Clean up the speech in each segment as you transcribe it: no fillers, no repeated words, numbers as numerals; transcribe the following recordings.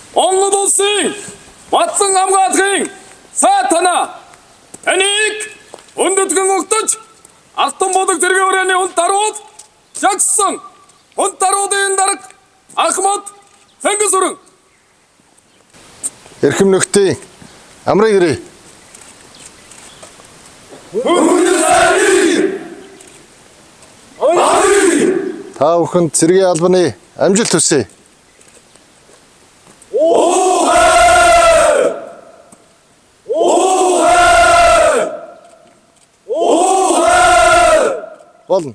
Онлод улсын батсан хамгаалахын саатана таныг өндөдгөн өгдөж алтан бодог зэрэг өрөөний хүн дарууд жагсан хүн даруудын дараг Ахмад Фэнгүсүрэн Эрхэм нөхдийн амрыг ирээ. Та бүхэнд цэргийн албаны амжилт хүсье. Болно.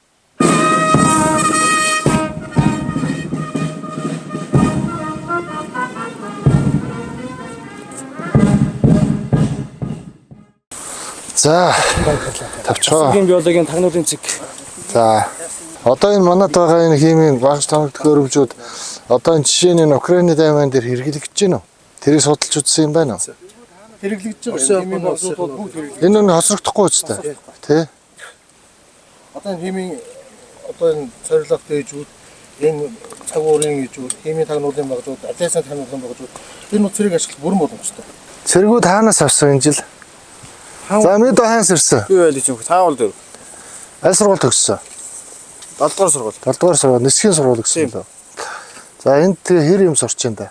За, тавчгаа. Цэгийн биологийн тагнуулын цэг. За, одоо энэ манад байгаа энэ химийн багш тоног төхөөрөмжүүд одоо энэ жишээ нь Украины дайман дээр хэрэглэгдэж байна уу? Тэрийг судалж үзсэн юм байна уу? Хэрэглэгдэж байгаа химийн бослууд бүгд хэрэглэгдэж. Энэ нь хосрогдохгүй үстэй. Тэ? Одоо энэ химийн одоо энэ цорилгох дэжүүд, энэ цаг уурын дэжүүд, химийн тагнуулын багжууд, атласын тагнуулын багжууд энэ нуцрыг ашиглах бүрэн боломжтой. Цэргүүд хаанаас авсан энэ жил? За мэд хаанаас ирсэн? Би байлж юм. Таавал дээр. Аль сургууль төгссөн? 7 дугаар сургууль. 7 дугаар сургууль, нисхийн сургууль гэсэн лөө. За энд тэгээ хэр юм сурч байна да?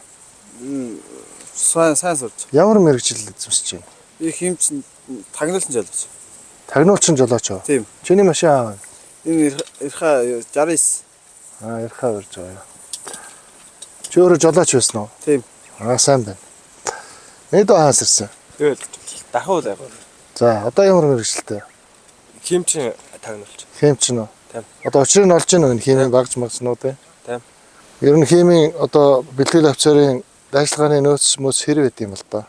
Сайн сурч. Ямар мэрэгжил эзэмсэж байна? Би химч тагнуулсан жолооч. Тагнуулчин жолооч уу? Тийм. Чиний машин аав. Энэ ирха 69. Ирхаа урьж байгаа. Чи өөрөө жолооч байсан уу? Тийм. Сайн байна. Мэд хаанаас ирсэн? Тэгэл дахуул аа. За одоо ямар мэрэгжилтэй? Химч тагнуулч. Химч нь үү? Тийм. Одоо учрыг нь олж байна уу энэ химийн багж магснууд ээ? Тийм. Ер нь химийн одоо бэлтгэл офицерын дайчилгааны нөөц мөс хэрэг байд юм л да.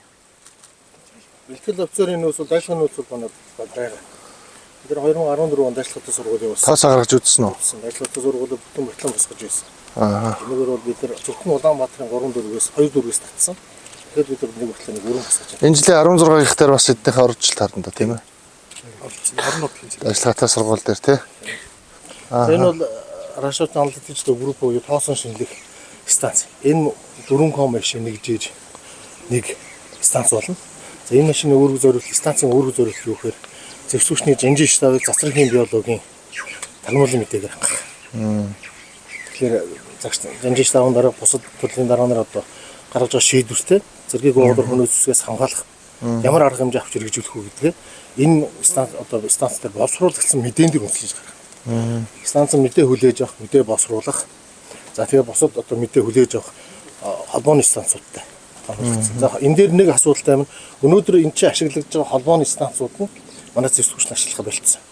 Бэлтгэл офицерын нөөц бол дайчилгааны нөөц бол манай байгаа. Тэр 2014 онд дайчилгааны сургууль явуулсан. Тоос гаргаж үзсэн үү? Дайчилгааны сургууль бүтэн батлан босгож байсан. Аа. Энэгээр бол бид нар зөвхөн Улаанбаатарын 3 дөрвөөс 2 дөрвөөс татсан. Тэгэхээр бид нар нэг батланы өрөө босгож байна. Энэ жилийн 16 их дээр бас эднийхээ оржил харна да тийм ээ. Дайчилгаатай сургууль дээр тий. Энэ бол Russian Analytics Group буюу тоосон шинжлэх станц. Энэ 4Com машин нэгжиж нэг станц болно. За энэ машины үүрэг зориулт станцын үүрэг зориулт юу гэхээр зэвсгүүчний жанжин штабыг засварын биологийн тагнуулын мэдээгээр хангах. Тэгэхээр жанжин штабын дараа бусад төрлийн дараанаар одоо гаргаж байгаа шийдвэртэй зэргийг уудар хөнөөс үсгээс хамгаалах ямар арга хэмжээ авч хэрэгжүүлэх үү гэдгээ энэ станц одоо станц дээр боловсруулагдсан мэдээн дээр үнэлж гаргах. Станц мэдээ хүлээж авах, мэдээ боловсруулах. За тэгээ бусад одоо мэдээ хүлээж авах холбооны станцуудтай. За энэ дээр нэг асуудалтай юм. Өнөөдөр энэ чинь ашиглагдж байгаа холбооны станцууд нь манай зэвсгүүч нь ашиглах болчихсон.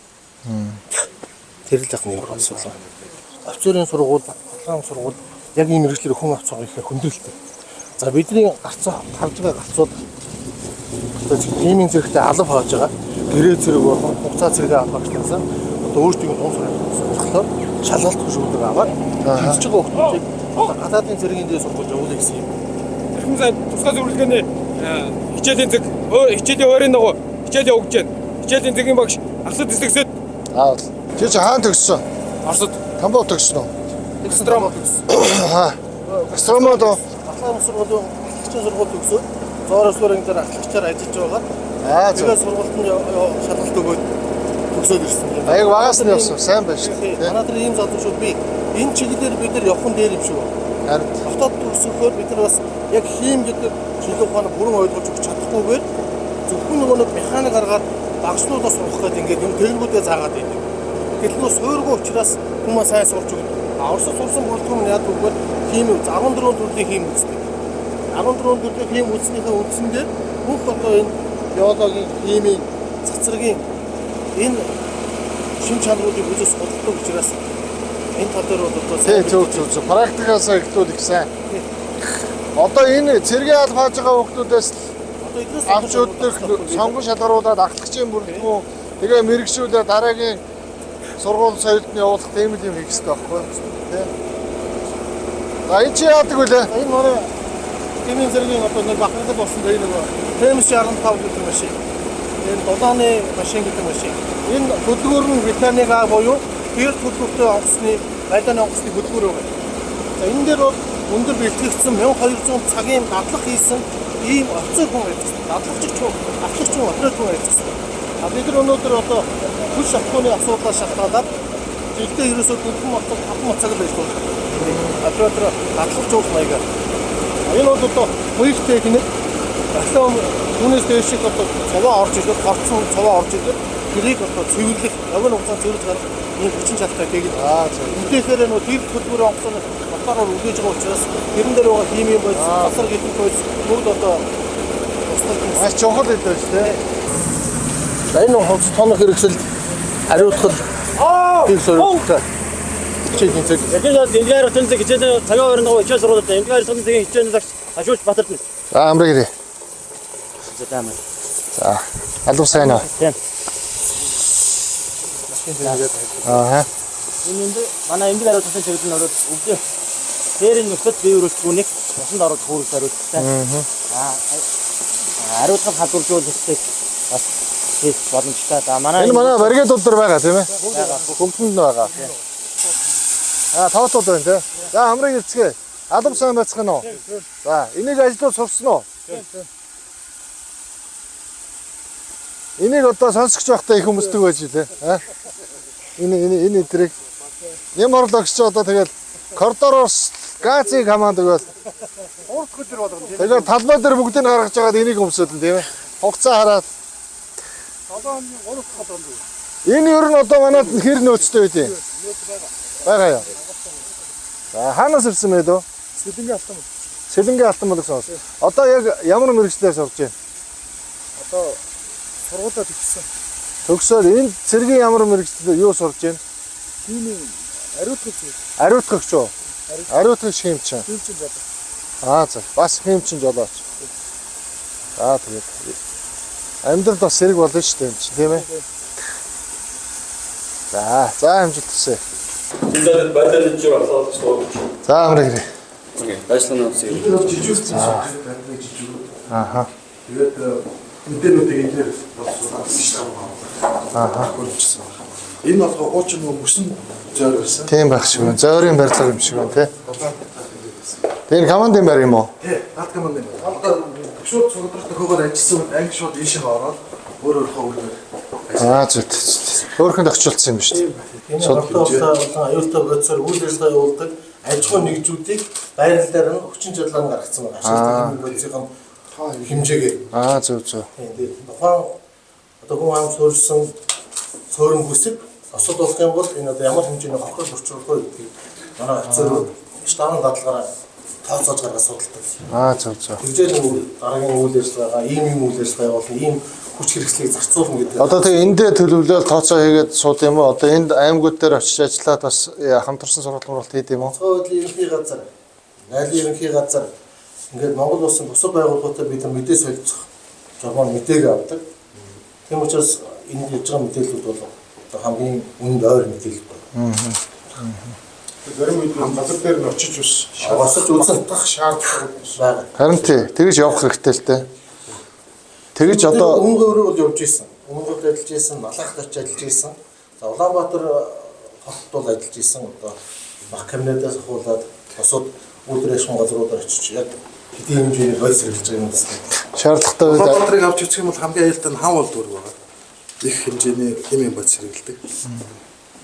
Тэр л яг нэг асуудал. Офицерын сургууль, батлан сургууль яг ийм мэргэжлэр хүн авч байгаа их хүндрэлтэй. За бидний гарцаа харж байгаа гарцууд одоо химийн зэрэгтэй алав хааж байгаа. Гэрээ зэрэг болон хугацаа зэрэг авах гэсэн. Одоо өөрсдийн тун сургалтаар шалгалт хөшөөлөг аваад хийж байгаа хүмүүсийг гадаадын зэргийн дээр сургууль явуулъя гэсэн юм. Тэрхэн сайн тусгай зөвлөгөөний хичээлийн зэг хичээлийн ойрын дагуу хичээл явуулж байна. Хичээлийн зэгийн багш ахлад эсэгсэд Чи хаана төгссөн? Оросд Тамбов төгссөн үү? Экстромод төгссөн. Экстромод уу? Батлан сургуулийн ахлагчийн сургууль төгсөөд зоорослоорын дээр ахлагчаар ажиллаж байгаа. Тэгээд сургуульд нь шалгалт өгөөд төгсөөд ирсэн юм. Аяг багаас нь явсан. Сайн байна шүү дээ. Манай дээр ийм залуучууд би энэ чиглэлээр бид нар явахын дээр юм шүү. Харин Хотод төгсөхөөр бид нар бас яг хим гэдэг чиглэл ухааны бүрэн ойлгож өгч чадахгүйгээр зөвхөн нөгөө нэг механик аргаар багшлуудаас сурах гэдэг ингээд юм тэргүүдээ заагаад байдаг. Гэтэл нөө суургүй учраас хүмүүс сайн сурч өгдөг. Оросд сурсан бүрэлдэхүүн нь яг үгээр хим 14 төрлийн хим үздэг. 14 төрлийн хим үзснийхээ үндсэн дээр бүх одоо энэ биологийн, химийн, цацрагийн энэ шин чанаруудыг үзэж судалдаг учраас энэ тал дээр бол одоо зөв. Практикаас ихтүүл их сайн. Одоо энэ цэргийн алба хааж байгаа хүмүүсээс авч өгдөг сонгон шалгаруулад ахлагчийн бүрэлдэхүүн тэгээ мэрэгшүүлээ дараагийн сургууль соёлд нь явуулах тийм л юм хийх хэрэгтэй байхгүй тий. За энэ чи яадаг вүлээ? Энэ манай химийн зэргийн одоо нэг бахархал болсон дээр нэг TM65 гэдэг машин. Энэ дулааны машин гэдэг машин. Энэ хөдөлгөөр нь витамин А буюу тэр хөдөлгөөртэй онгоцны байлдааны онгоцны хөдөлгөөр байгаа. За энэ дээр бол өндөр бэлтгэгдсэн 1200 цагийн дадлага хийсэн ийм офицер хүн байдаг. Дадлагч хүн оператор хүн байдаг. А бид нар өнөөдөр одоо хүч шатхууны асуудлаас шалтгаалаад жилдээ ерөөсөө 4 цаг байж байна. Оператор дадлагч уух маягаар. Энэ бол одоо хоёр техник дахин түүнээс дээш их одоо цаваа орж ирээд горцсон цаваа орж ирээд тэрийг одоо цэвэрлэх, явган хугацаанд цэвэрлэх гарах ийм хүчин чадалтай техник. Үдээхээр нөө тэр хөдөлмөрийн онгоцны мотороор үлдээж байгаа учраас тэрэн дээр байгаа химийн бойц, тасар гэдэг бойц бүгд одоо маш чухал гэдэг шүү дээ. За энэ хувцас тоног хэрэгсэл хариуцлал тийм сөрөлттэй. Хичээлийн цаг. Ягаад эндгээр тэнцэг хичээлийн цагаан өрнөгөө хичээл сургуультай эндгээр тэнцэгийн хичээлийн лагч хашууч батарна. За амраа гэрээ. За таамаа. За алуу сайн аа. Тийм. Аа. Энд манай эндгээр хариуцсан чиглэл нь ороод үгүй. Дээр нь нөхөд бие өрөлтгүүнийг усанд ороод хөөрөж хариуцсан. Хариуцах хадгалжуулалтыг бас хийх боломжтой. За манай Энэ манай баригад өдөр байгаа тийм ээ. Бүгдэнд нь байгаа. Тооцоод байна тий. За амрыг ирцгээ. Алам сайн байцгаана уу? За энийг ажлууд сурсан уу? Энийг одоо сонсогч байхдаа их хүмүүсдэг байж тий. Энэ эдрийг ямар лагч одоо тэгэл коридороос газыг хамаадаг бол урд хөдөр болгоно. Тэгээд талбай дээр бүгдийг гаргаж байгаад энийг өмсөөлн тийм ээ. Хугацаа хараад 7 оны 3 дахь бол. Энэ ер нь одоо манайд хэр нөөцтэй байдیں۔ Байгаа яа. За хаанаас ирсэн бэ дөө? Сэлэнгийн алтан. Сэлэнгийн алтан бол гэсэн. Одоо яг ямар мэрэгчлэр сурж байна? Одоо сургуулаа төгссөн. Төгсөөд энэ цэргийн ямар мэрэгчлэр юу сурж байна? Химийн ариутгагч. Ариутгагч уу? Ариутгагч химчин. Химчин болоо. За бас химчин жолооч. За тэгээд амьдрал бас сэрэг болно шүү дээ тийм ээ. За амжилт хүсье. Эндээ badal жир асуулт шүү. За амраа гэрээ. Окей. Ажлын авсан. Жижигсэн. Ааха. Тэгээд мэдээлүүдийг эндээр болсон шүү дээ. Ааха. Энэ бол хуучин мөсөн зөөр байсан. Тийм байх шиг байна. Зөөрийн барилга юм шиг байна тий. Тэр командын байр юм уу? Тий, над команд юм. Одоо шууд цугдрах төхөөгөр ажилласан анги шууд ийшээ ороод өөрөөхөө үргээр. Зүт. Өөрхөнд очилсан юм шүү дээ. Энэ хотоосоо болон аюултай бодисоор үйл ажиллагаа явуулдаг аж ахуйн нэгжүүдийг байрлалаар нь хүчин чадлаар нь гаргацсан байна. Ашиглалтын бодисын хэмжээгээр. Зөв. Тийм. Тухайн одоо хүн ам суурьсан цөөрөн бүсэг осод болох юм бол энэ одоо ямар хэмжээний хохирол орчуулах вэ гэдгийг манай офицерууд штабын дадлаараа тооцоож гаргаж судалдаг. Зөв. Тэгжээ дараагийн үйл ажиллагаа, ийм үйл ажиллагаа явуулна, ийм хүч хэрэгслийг зарцуулна гэдэг. Одоо тэгээ эндээ төлөвлөл тооцоо хийгээд сууд юм уу? Одоо энд аймагуд дээр очиж ажиллаад бас хамтарсан сургалт муралт хийд юм уу? Цоодын ерөнхий газар, найрын ерөнхий газар ингээд Монгол улсын бусад байгууллагуудад бид нар мэдээ солилцох журмаар мэдээг авдаг. Тийм учраас энд явж байгаа мэдээлэлүүд бол одоо хамгийн үнд ойр мэдээлэл байна. Зарим үед газар дээр нь очиж ус Аваасч үзэх шаардлага байна. Харин тий. Тэгэж явах хэрэгтэй л дээ. Тэгэж одоо өмнө өөрөө бол явж исэн. Өмнөд ажиллаж исэн, Малахт ажиллаж исэн. За Улаанбаатар хотод бол ажиллаж исэн. Одоо баг кабинетээс хуулаад босод үйлдвэрлэлийн газруудаар очиж яг хэдийн хэмжээний бойц хэрэглэж байгаа юм байна. шаардлагатай үед Улаанбаатарыг авч үзэх юм бол хамгийн аюултай нь хам бол дүр байгаа. Их хэмжээний химийн бодис хэрэгэлдэг.